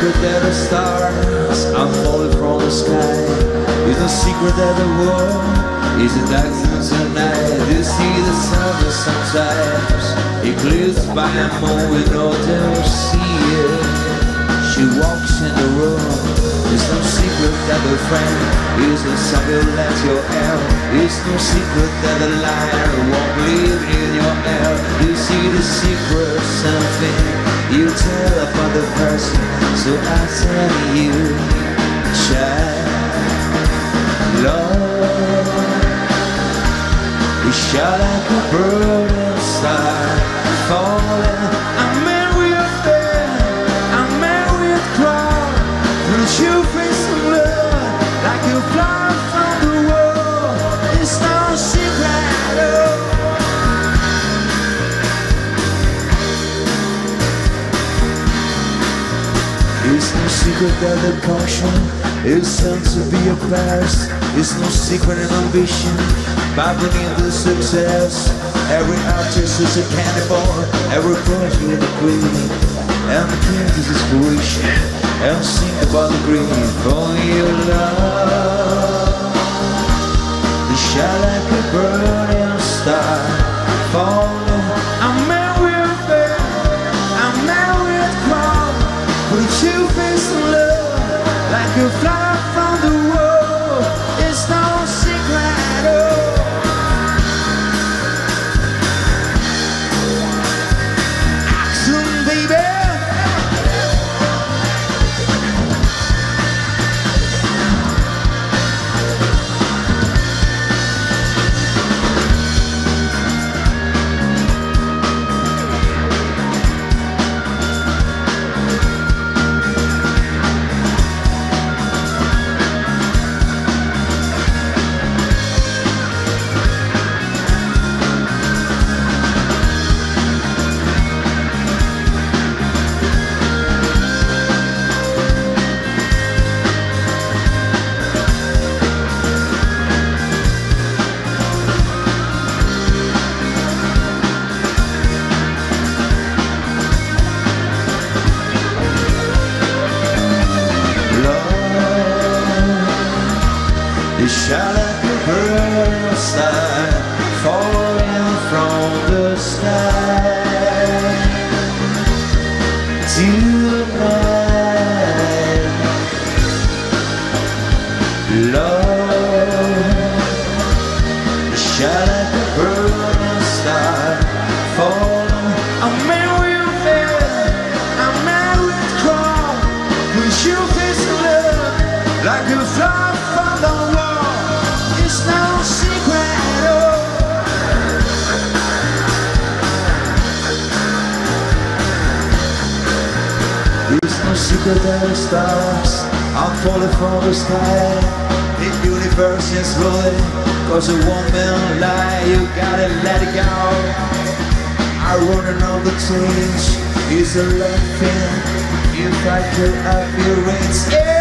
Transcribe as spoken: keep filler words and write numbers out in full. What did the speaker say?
secret that the stars are falling from the sky. It's no secret that the world is a darkness at night. You see the sun sometimes eclipsed by a moon we know to see it. She walks in the room. It's no secret that the friend is a song you let your air. It's no secret that the light won't live in your air. You see the secret, something you tell about the person. So I tell you, child, love, we shine like a burning star, falling. I'm married with them, I'm married with crowd. Will you face some love like you fly from the world? It's no secret, oh. It's no secret that the caution is sent to be a past. It's no secret in ambition by bringing the success. Every artist is a cannibal, every person is a queen, and the king is inspiration. And sing about the grief for your love. You shine like a burning star, falling. I'm married with them, I'm married with crowd. But you face the love like you fly from the world. It's no secret, oh. Action, baby. You shine like a burning star, falling from the sky. Tonight, love. You shine like a burning star, falling. I'm married with them, I'm married with crowd. Push you face the love like a fly from the wall. It's no secret, oh. It's no secret that the stars are falling from the sky. The universe is rolling, cause a woman lie. You gotta let it go. I running on the change is a laughing. If I could have your rings, yeah.